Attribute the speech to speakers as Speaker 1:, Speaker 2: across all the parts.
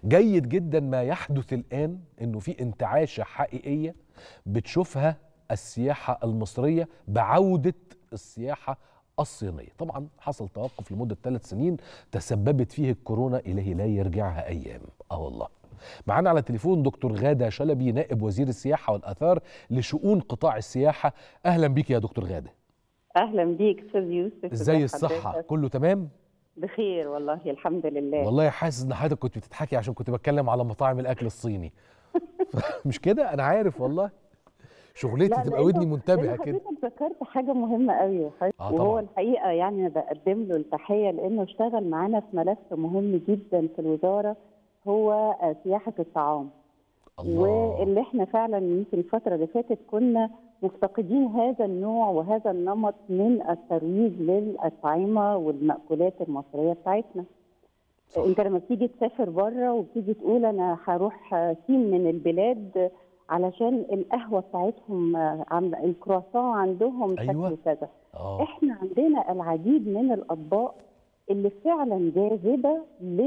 Speaker 1: جيد جدا ما يحدث الآن، إنه في انتعاشة حقيقية بتشوفها السياحة المصرية بعودة السياحة الصينية. طبعا حصل توقف لمدة 3 سنين تسببت فيه الكورونا، إليه لا يرجعها أيام. والله. معانا على التليفون دكتور غادة شلبي، نائب وزير السياحة والآثار لشؤون قطاع السياحة. أهلا بيك يا دكتور غادة.
Speaker 2: اهلا بيك استاذ يوسف.
Speaker 1: ازاي الصحة؟ كله تمام؟
Speaker 2: بخير والله الحمد لله.
Speaker 1: والله حاسس ان حضرتك كنت بتضحكي عشان كنت بتكلم على مطاعم الاكل الصيني. مش كده؟ انا عارف والله، شغلتي تبقى ودني منتبهه كده.
Speaker 2: حضرتك ذكرت حاجه مهمه قوي وهو الحقيقه يعني انا بقدم له التحيه لانه اشتغل معانا في ملف مهم جدا في الوزاره، هو سياحه الطعام. الله. واللي احنا فعلا يمكن الفتره اللي فاتت كنا مفتقدين هذا النوع وهذا النمط من الترويج للأطعمة والمأكولات المصرية بتاعتنا. صح. انت لما بتيجي تسافر بره وبتيجي تقول انا هروح سين من البلاد علشان القهوة بتاعتهم الكرواسون عندهم شكله كذا. احنا عندنا العديد من الأطباق اللي فعلا جاذبة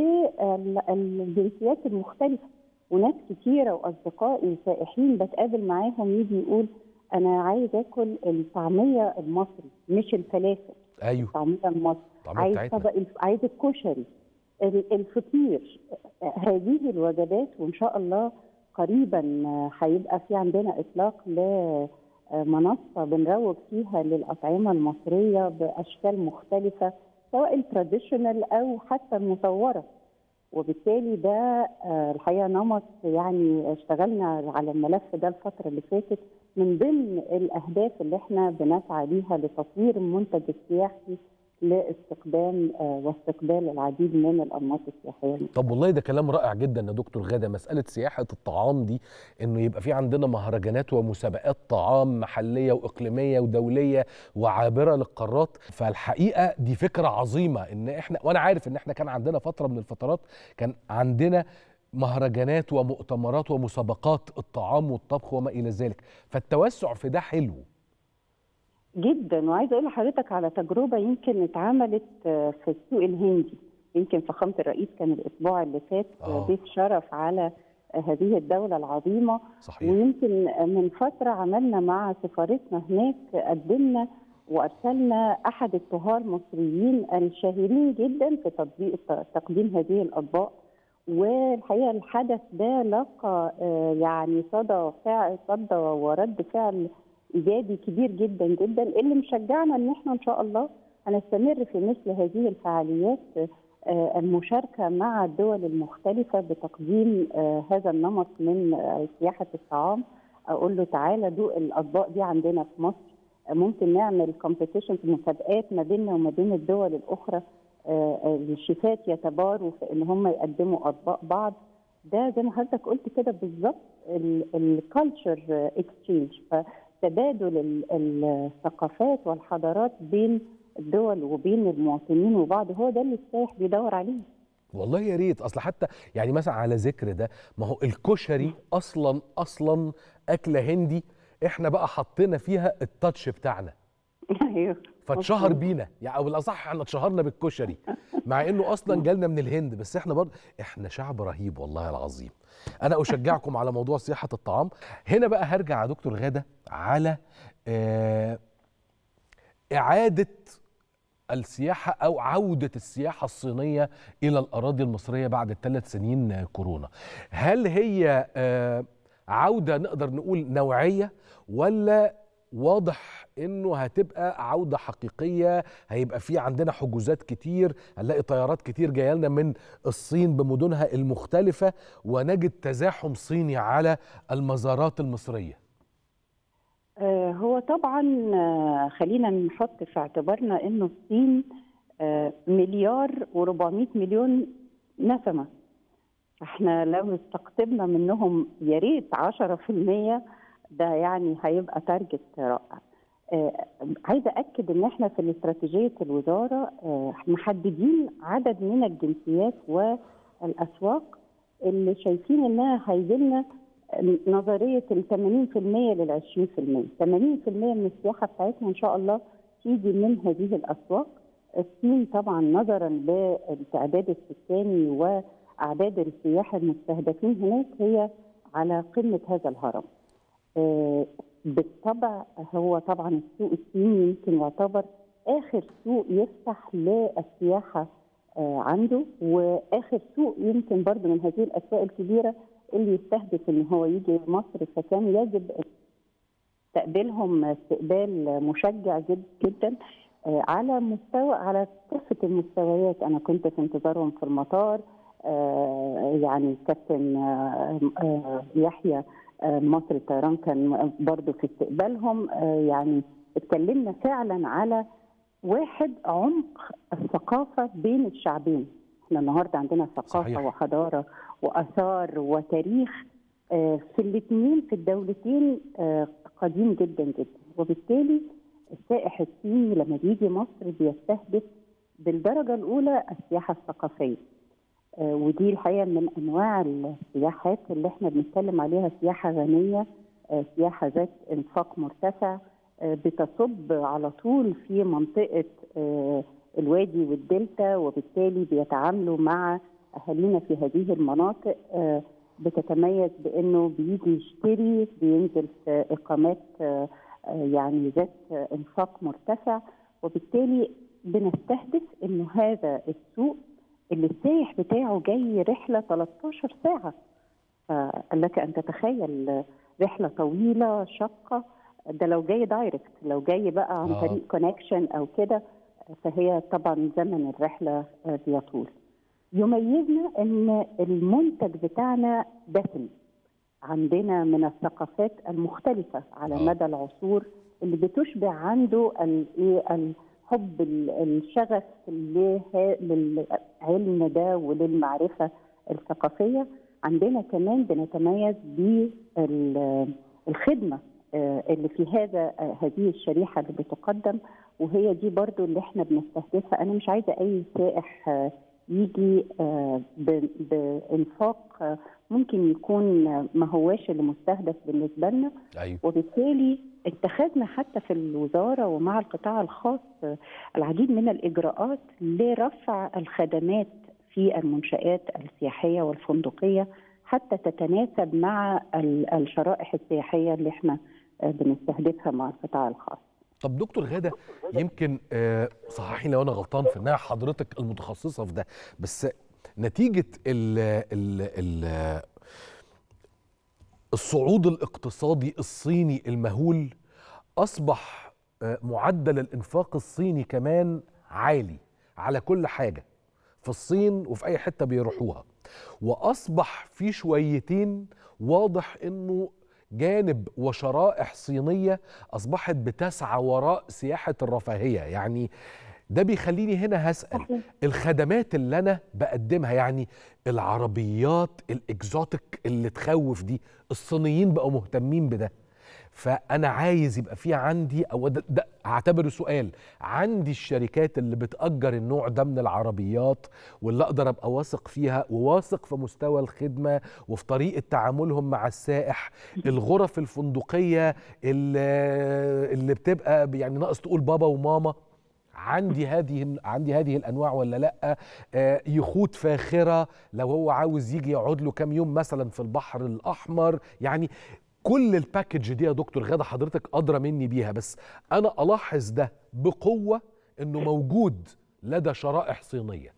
Speaker 2: للجنسيات المختلفة، وناس كتيرة وأصدقائي سائحين بتقابل معاهم يجي يقول أنا عايز آكل الطعمية المصري مش الفلافل.
Speaker 1: أيوه،
Speaker 2: الطعمية المصري، عايز الكشري، الفطير. هذه الوجبات، وإن شاء الله قريبا هيبقى في عندنا إطلاق لمنصة بنروج فيها للأطعمة المصرية بأشكال مختلفة سواء التراديشنال أو حتى المصورة. وبالتالي ده الحقيقه نمط يعني اشتغلنا على الملف ده الفتره اللي فاتت، من ضمن الاهداف اللي احنا بنسعى ليها لتطوير المنتج السياحي لاستخدام واستقبال العديد من الانماط السياحيه.
Speaker 1: طب والله ده كلام رائع جدا يا دكتور غادة. مسألة سياحة الطعام دي، انه يبقى في عندنا مهرجانات ومسابقات طعام محلية واقليمية ودولية وعابرة للقارات، فالحقيقة دي فكرة عظيمة. ان احنا، وانا عارف ان احنا كان عندنا فترة من الفترات كان عندنا مهرجانات ومؤتمرات ومسابقات الطعام والطبخ وما الى ذلك، فالتوسع في ده حلو
Speaker 2: جدا. وعايزه اقول لحضرتك على تجربه يمكن اتعملت في السوق الهندي. يمكن فخامه الرئيس كان الاسبوع اللي فات ضيف شرف على هذه الدوله العظيمه. صحيح. ويمكن من فتره عملنا مع سفارتنا هناك، قدمنا وارسلنا احد الطهاة المصريين الشهيرين جدا في تقديم هذه الاطباق. والحقيقه الحدث ده لقى يعني صدى ورد فعل ايجابي كبير جدا جدا، اللي مشجعنا ان احنا ان شاء الله هنستمر في مثل هذه الفعاليات، المشاركه مع الدول المختلفه بتقديم هذا النمط من سياحه الطعام. اقول له تعالى دوق الاطباق دي عندنا في مصر، ممكن نعمل كومبيتيشن، مسابقات ما بيننا وما بين الدول الاخرى، الشيفات يتباروا في ان هم يقدموا اطباق بعض. ده زي ما حضرتك قلت كده بالظبط الكالتشر اكسشينج، تبادل الثقافات والحضارات بين الدول وبين المواطنين وبعض، هو ده اللي السائح بيدور عليه.
Speaker 1: والله يا ريت. اصل حتى يعني مثلا على ذكر ده، ما هو الكشري اصلا اكله هندي، احنا بقى حطينا فيها التاتش بتاعنا.
Speaker 2: ايوه،
Speaker 1: فاتشهر بينا يعني، او بالاصح احنا اتشهرنا بالكشري مع انه اصلا جالنا من الهند، بس احنا برضه احنا شعب رهيب والله العظيم. انا اشجعكم على موضوع سياحه الطعام. هنا بقى هرجع يا دكتور غادة على اعاده السياحه او عوده السياحه الصينيه الى الاراضي المصريه بعد ال3 سنين كورونا. هل هي عوده نقدر نقول نوعيه، ولا واضح انه هتبقى عودة حقيقية؟ هيبقى في عندنا حجوزات كتير، هنلاقي طيارات كتير جايه لنا من الصين بمدنها المختلفة، ونجد تزاحم صيني على المزارات المصرية.
Speaker 2: هو طبعا خلينا نحط في اعتبارنا انه الصين 1,400,000,000 نسمة. احنا لو استقطبنا منهم يا ريت 10%، ده يعني هيبقى تارجت رائع. عايزه اكد ان احنا في استراتيجيه الوزاره محددين عدد من الجنسيات والاسواق اللي شايفين انها هيجي لنا نظريه ال 80% لل 20%. 80% من السياحه بتاعتنا ان شاء الله تيجي من هذه الاسواق. الصين طبعا نظرا للتعداد السكاني اعداد السياح المستهدفين هناك هي على قمه هذا الهرم. بالطبع هو طبعا السوق الصيني يمكن يعتبر اخر سوق يفتح للسياحه عنده، واخر سوق يمكن برضه من هذه الاسواق الكبيره اللي يستهدف ان هو يجي مصر، فكان يجب تقبلهم استقبال مشجع جدا على كافه المستويات. انا كنت في انتظارهم في المطار، يعني كابتن يحيى مصر الطيران كان برضه في استقبالهم. يعني اتكلمنا فعلا على واحد عمق الثقافه بين الشعبين. احنا النهارده عندنا ثقافه صحيح. وحضاره واثار وتاريخ في الاثنين في الدولتين قديم جدا جدا، وبالتالي السائح الصيني لما بيجي مصر بيستهدف بالدرجه الاولى السياحه الثقافيه، ودي الحقيقه من انواع السياحات اللي احنا بنتكلم عليها سياحه غنيه، سياحه ذات انفاق مرتفع، بتصب على طول في منطقه الوادي والدلتا، وبالتالي بيتعاملوا مع اهالينا في هذه المناطق. بتتميز بانه بيجي يشتري، بينزل في اقامات يعني ذات انفاق مرتفع، وبالتالي بنستهدف انه هذا السوق اللي السائح بتاعه جاي رحله 13 ساعه، فلك ان تتخيل رحله طويله شاقه، ده لو جاي دايركت، لو جاي بقى عن طريق كونكشن او كده فهي طبعا زمن الرحله بيطول. يميزنا ان المنتج بتاعنا دسم، عندنا من الثقافات المختلفه على مدى العصور اللي بتشبع عنده الحب الشغف للعلم ده وللمعرفه الثقافيه. عندنا كمان بنتميز بالخدمه اللي في هذه الشريحه اللي بتقدم، وهي دي برضو اللي احنا بنستهدفها. انا مش عايزه اي سائح يجي بانفاق ممكن يكون ما هواش اللي مستهدف بالنسبه لنا.
Speaker 1: أيوة.
Speaker 2: وبالتالي اتخذنا حتى في الوزاره ومع القطاع الخاص العديد من الاجراءات لرفع الخدمات في المنشآت السياحيه والفندقيه حتى تتناسب مع الشرائح السياحيه اللي احنا بنستهدفها مع القطاع الخاص.
Speaker 1: طب دكتور غادة، يمكن صححيني لو انا غلطان في انها حضرتك المتخصصه في ده، بس نتيجه الصعود الاقتصادي الصيني المهول اصبح معدل الانفاق الصيني كمان عالي على كل حاجه في الصين وفي اي حته بيروحوها، واصبح في شويتين واضح انه جانب وشرائح صينية أصبحت بتسعى وراء سياحة الرفاهية. يعني ده بيخليني هنا هسأل الخدمات اللي أنا بقدمها، يعني العربيات الإكزوتيك اللي تخوف دي، الصينيين بقوا مهتمين بده، فأنا عايز يبقى في عندي، أو ده هعتبره سؤال، عندي الشركات اللي بتأجر النوع ده من العربيات واللي أقدر أبقى واثق فيها وواثق في مستوى الخدمة وفي طريقة تعاملهم مع السائح. الغرف الفندقية اللي بتبقى يعني ناقص تقول بابا وماما، عندي هذه الانواع ولا لا؟ يخوت فاخره لو هو عاوز يجي يقعد له كام يوم مثلا في البحر الاحمر. يعني كل الباكج دي يا دكتور غادة حضرتك أدرى مني بيها، بس أنا ألاحظ ده بقوة إنه موجود لدى شرائح صينية.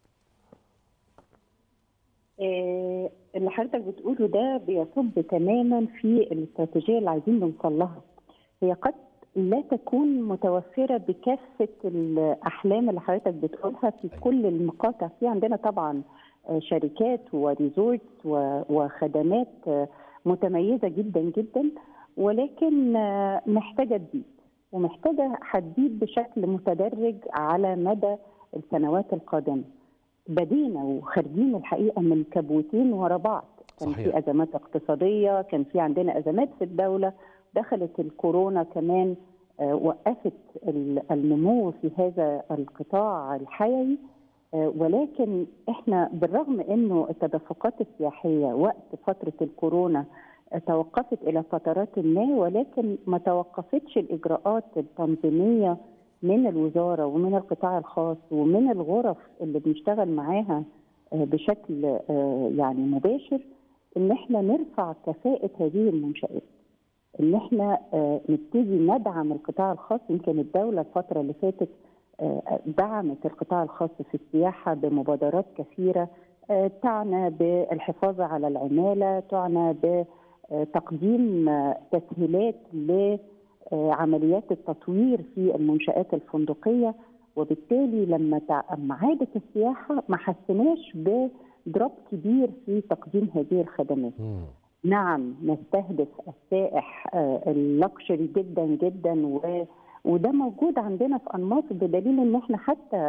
Speaker 2: اللي حضرتك بتقوله ده بيصب تماما في الاستراتيجية اللي عايزين نوصل لها. هي قد لا تكون متوفرة بكافة الأحلام اللي حضرتك بتقولها في كل المقاطع. في عندنا طبعا شركات وريزورت وخدمات متميزة جدا جدا، ولكن محتاجة تزيد، ومحتاجة هتزيد بشكل متدرج على مدى السنوات القادمة. بدينا وخارجين الحقيقة من كبوتين ورا بعض، كان صحيح. في أزمات اقتصادية، كان في عندنا أزمات في الدولة، دخلت الكورونا كمان وقفت النمو في هذا القطاع الحيوي. ولكن احنا بالرغم انه التدفقات السياحيه وقت فتره الكورونا توقفت الى فترات ما، ولكن ما توقفتش الاجراءات التنظيميه من الوزاره ومن القطاع الخاص ومن الغرف اللي بنشتغل معاها بشكل يعني مباشر ان احنا نرفع كفاءة هذه المنشآت، ان احنا نبتدي ندعم القطاع الخاص. يمكن الدولة الفترة اللي فاتت دعمت القطاع الخاص في السياحة بمبادرات كثيرة تعنى بالحفاظ على العمالة، تعنى بتقديم تسهيلات لعمليات التطوير في المنشآت الفندقية. وبالتالي لما عادت السياحة ما حسناش بدروب كبير في تقديم هذه الخدمات. نعم نستهدف السائح اللكشري جدا جدا، وده موجود عندنا في أنماط، بدليل ان احنا حتى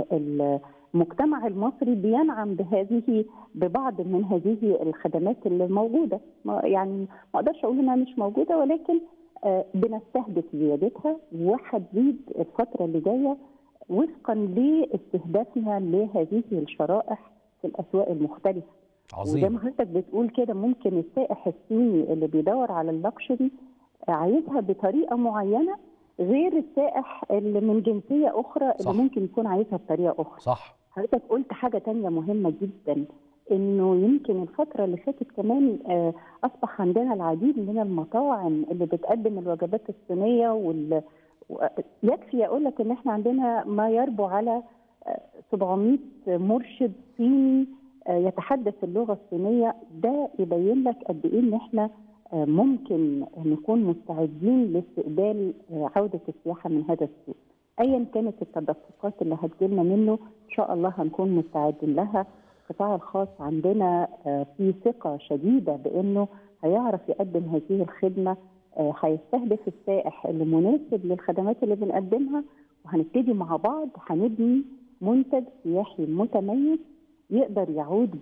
Speaker 2: المجتمع المصري بينعم ببعض من هذه الخدمات اللي موجوده. يعني ما اقدرش اقول انها مش موجوده، ولكن بنستهدف زيادتها وهتزيد الفتره اللي جايه وفقا لاستهدافنا لهذه الشرائح في الاسواق المختلفه.
Speaker 1: عظيم.
Speaker 2: وزي ما حضرتك بتقول كده، ممكن السائح الصيني اللي بيدور على اللكشري عايزها بطريقه معينه غير السائح اللي من جنسيه اخرى
Speaker 1: صح.
Speaker 2: اللي ممكن يكون عايزها بطريقه اخرى.
Speaker 1: صح.
Speaker 2: حضرتك قلت حاجه تانية مهمه جدا، انه يمكن الفتره اللي فاتت كمان اصبح عندنا العديد من المطاعم اللي بتقدم الوجبات الصينيه يكفي اقول لك ان احنا عندنا ما يربو على 700 مرشد صيني يتحدث اللغه الصينيه. ده يبين لك قد ايه ان احنا ممكن نكون مستعدين لاستقبال عوده السياحه من هذا السوق. ايا كانت التدفقات اللي هتجيلنا منه ان شاء الله هنكون مستعدين لها. القطاع الخاص عندنا في ثقه شديده بانه هيعرف يقدم هذه الخدمه، هيستهدف السائح اللي مناسب للخدمات اللي بنقدمها، وهنبتدي مع بعض هنبني منتج سياحي متميز يقدر يعود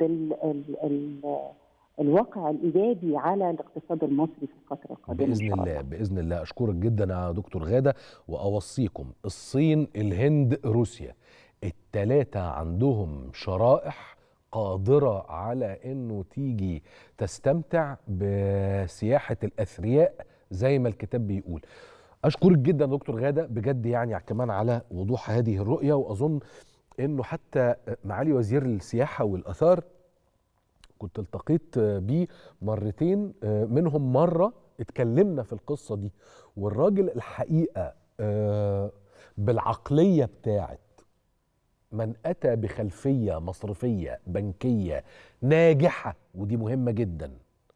Speaker 2: الواقع الإيجابي على الاقتصاد المصري في الفترة القادمة
Speaker 1: بإذن الله. بإذن الله. أشكرك جدا يا دكتور غادة، وأوصيكم الصين، الهند، روسيا، الثلاثة عندهم شرائح قادرة على أنه تيجي تستمتع بسياحة الأثرياء زي ما الكتاب بيقول. أشكرك جدا دكتور غادة بجد، يعني كمان على وضوح هذه الرؤية. وأظن أنه حتى معالي وزير السياحة والأثار كنت التقيت بيه مرتين، منهم مرة اتكلمنا في القصة دي، والراجل الحقيقة بالعقلية بتاعت من أتى بخلفية مصرفية بنكية ناجحة، ودي مهمة جدا،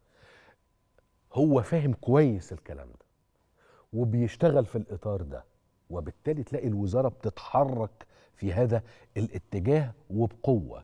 Speaker 1: هو فاهم كويس الكلام ده وبيشتغل في الإطار ده، وبالتالي تلاقي الوزارة بتتحرك في هذا الاتجاه وبقوة.